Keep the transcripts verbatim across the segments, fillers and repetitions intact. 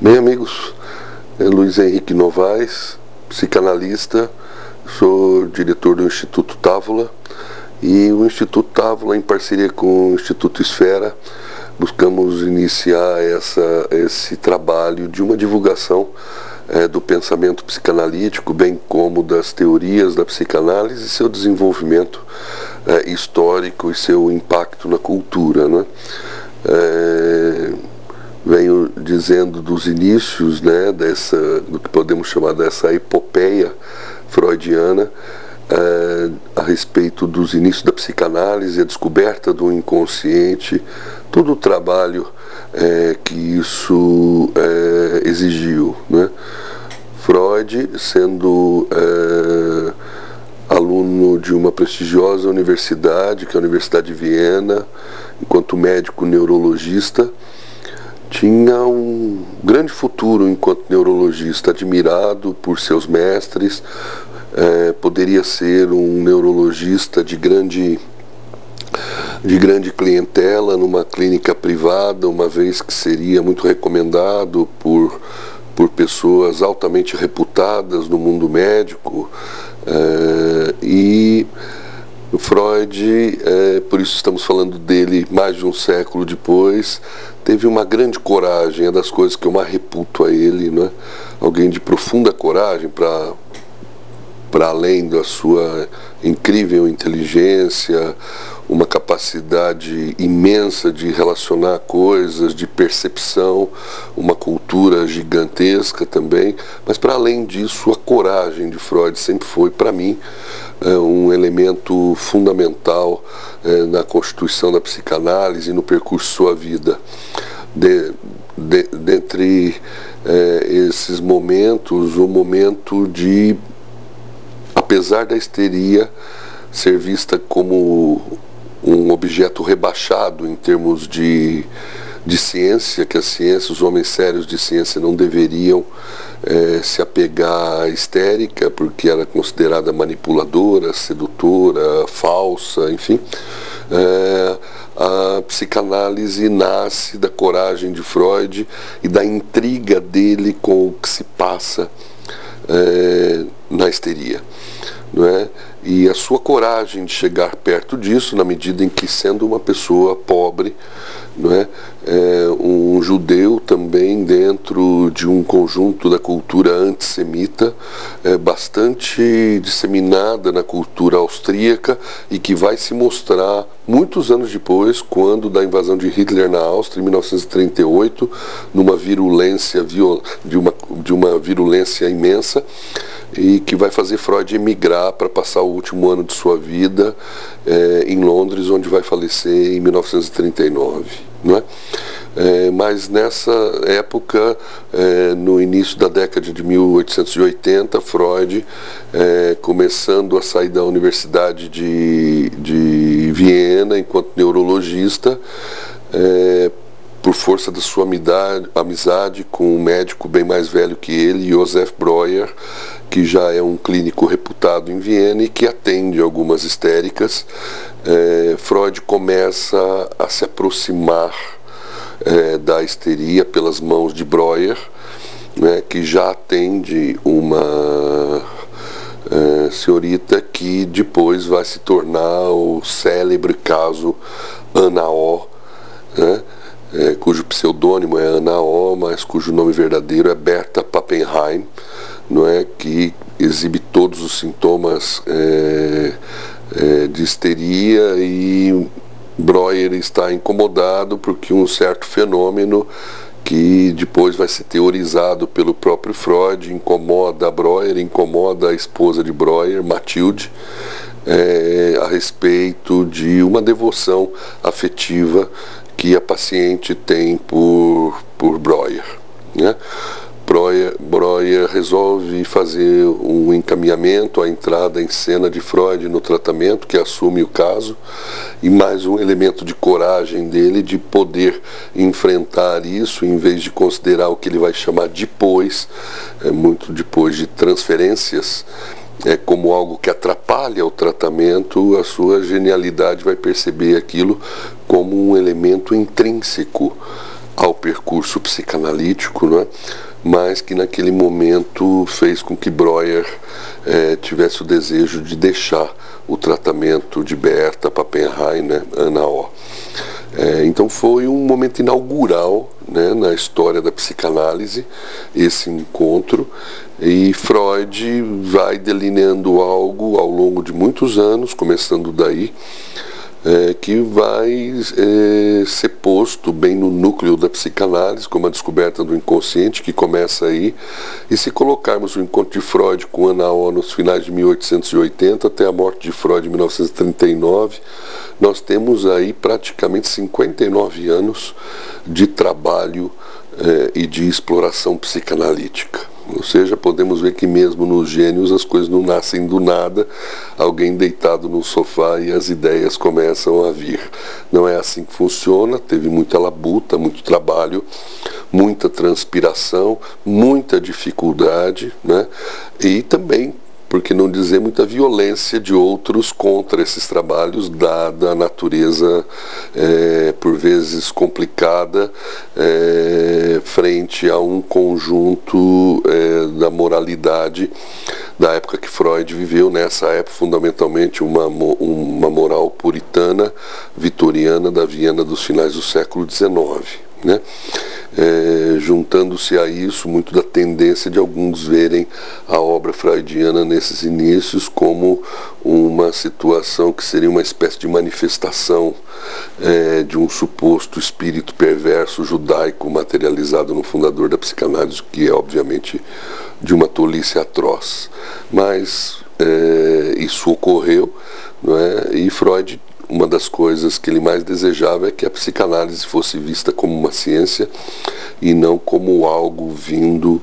Bem, amigos, é Luiz Henrique Novaes, psicanalista, sou diretor do Instituto Távola, e o Instituto Távola, em parceria com o Instituto Esfera, buscamos iniciar essa, esse trabalho de uma divulgação é, do pensamento psicanalítico, bem como das teorias da psicanálise e seu desenvolvimento é, histórico e seu impacto na cultura, né? É, venho dizendo dos inícios, né, dessa, do que podemos chamar dessa epopeia freudiana, é, a respeito dos inícios da psicanálise, a descoberta do inconsciente, todo o trabalho é, que isso é, exigiu, né? Freud, sendo é, aluno de uma prestigiosa universidade, que é a Universidade de Viena, enquanto médico neurologista, tinha um grande futuro enquanto neurologista, admirado por seus mestres, é, poderia ser um neurologista de grande, de grande clientela numa clínica privada, uma vez que seria muito recomendado por, por pessoas altamente reputadas no mundo médico, é, e Freud, é, por isso estamos falando dele mais de um século depois, teve uma grande coragem, é das coisas que eu mais reputo a ele, né? Alguém de profunda coragem para para além da sua incrível inteligência, uma capacidade imensa de relacionar coisas, de percepção, uma cultura gigantesca também, mas para além disso, a coragem de Freud sempre foi, para mim, é um elemento fundamental é, na constituição da psicanálise e no percurso de sua vida. De, de, dentre é, esses momentos, o momento de, apesar da histeria ser vista como um objeto rebaixado em termos de, de ciência, que a ciência, os homens sérios de ciência não deveriam é, se apegar à histérica, porque era considerada manipuladora, sedutora, falsa, enfim. É, a psicanálise nasce da coragem de Freud e da intriga dele com o que se passa é, na histeria, não é? E a sua coragem de chegar perto disso, na medida em que, sendo uma pessoa pobre, não é? É um judeu também dentro de um conjunto da cultura antissemita, é, bastante disseminada na cultura austríaca e que vai se mostrar muitos anos depois, quando da invasão de Hitler na Áustria, em mil novecentos e trinta e oito, numa virulência, de uma, de uma virulência imensa, e que vai fazer Freud emigrar para passar o último ano de sua vida é, em Londres, onde vai falecer em mil novecentos e trinta e nove, não é? É, mas nessa época, é, no início da década de mil oitocentos e oitenta, Freud, é, começando a sair da Universidade de, de Viena enquanto neurologista, é, por força da sua amizade, amizade com um médico bem mais velho que ele, Josef Breuer, que já é um clínico reputado em Viena e que atende algumas histéricas, é, Freud começa a se aproximar é, da histeria pelas mãos de Breuer, né, que já atende uma é, senhorita que depois vai se tornar o célebre caso Ana O, né? É, cujo pseudônimo é Ana O, mas cujo nome verdadeiro é Berta Pappenheim, não é, que exibe todos os sintomas é, é, de histeria, e Breuer está incomodado porque um certo fenômeno que depois vai ser teorizado pelo próprio Freud incomoda a Breuer, incomoda a esposa de Breuer, Mathilde, é, a respeito de uma devoção afetiva que a paciente tem por, por Breuer, né? Breuer, Breuer resolve fazer um encaminhamento à entrada em cena de Freud no tratamento, que assume o caso, e mais um elemento de coragem dele de poder enfrentar isso, em vez de considerar o que ele vai chamar depois, é, muito depois de transferências, é, como algo que atrapalha o tratamento. A sua genialidade vai perceber aquilo como um elemento intrínseco ao percurso psicanalítico, não é? Mas que naquele momento fez com que Breuer eh, tivesse o desejo de deixar o tratamento de Berta Pappenheim, né, Ana O. É, então foi um momento inaugural, né, na história da psicanálise, esse encontro, e Freud vai delineando algo ao longo de muitos anos, começando daí, é, que vai é, ser posto bem no núcleo da psicanálise, como a descoberta do inconsciente, que começa aí, e se colocarmos o encontro de Freud com Ana O nos finais de mil oitocentos e oitenta até a morte de Freud em mil novecentos e trinta e nove, nós temos aí praticamente cinquenta e nove anos de trabalho eh, e de exploração psicanalítica. Ou seja, podemos ver que mesmo nos gênios as coisas não nascem do nada, alguém deitado no sofá e as ideias começam a vir. Não é assim que funciona, teve muita labuta, muito trabalho, muita transpiração, muita dificuldade, né? E também, por que não dizer, muita violência de outros contra esses trabalhos, dada a natureza, é, por vezes complicada, é, frente a um conjunto é, da moralidade da época que Freud viveu, nessa época fundamentalmente uma, uma moral puritana, vitoriana, da Viena dos finais do século dezenove. Né? É, juntando-se a isso muito da tendência de alguns verem a obra freudiana nesses inícios como uma situação que seria uma espécie de manifestação é, de um suposto espírito perverso judaico materializado no fundador da psicanálise, que é obviamente de uma tolice atroz. Mas é, isso ocorreu, não é? E Freud, uma das coisas que ele mais desejava é que a psicanálise fosse vista como uma ciência e não como algo vindo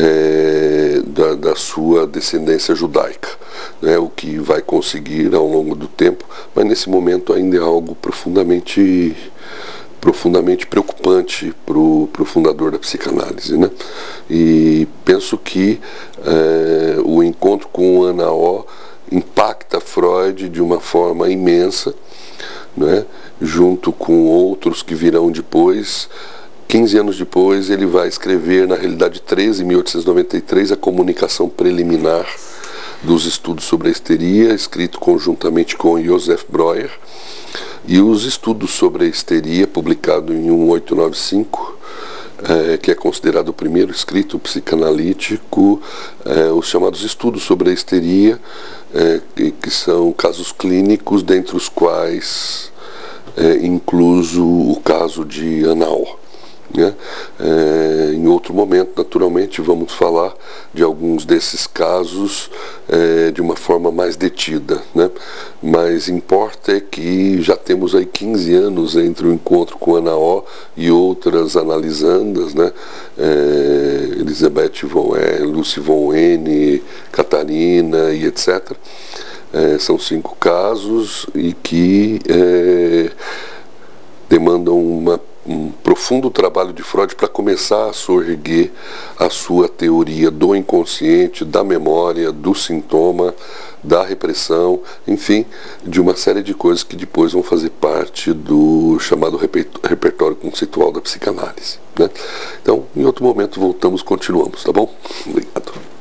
é, da, da sua descendência judaica, né? O que vai conseguir ao longo do tempo, mas nesse momento ainda é algo profundamente profundamente preocupante para o fundador da psicanálise, né? E penso que é, o encontro com Ana O impacta Freud de uma forma imensa, né? Junto com outros que virão depois. quinze anos depois ele vai escrever, na realidade treze, em mil oitocentos e noventa e três, a comunicação preliminar dos estudos sobre a histeria, escrito conjuntamente com Joseph Breuer, e os estudos sobre a histeria, publicado em mil oitocentos e noventa e cinco, É, que é considerado o primeiro escrito psicanalítico, é, os chamados estudos sobre a histeria, é, que, que são casos clínicos, dentre os quais é incluso o caso de Ana O. Né? É, em outro momento, naturalmente, vamos falar de alguns desses casos é, de uma forma mais detida, né? Mas importa é que já temos aí quinze anos entre o encontro com Ana O e outras analisandas, né? É, Elisabeth von E, Lucy von N, Catarina e etcétera. É, são cinco casos e que é, demandam uma um profundo trabalho de Freud para começar a soerguer a sua teoria do inconsciente, da memória, do sintoma, da repressão, enfim, de uma série de coisas que depois vão fazer parte do chamado repertório conceitual da psicanálise, né? Então, em outro momento voltamos, continuamos, tá bom? Obrigado.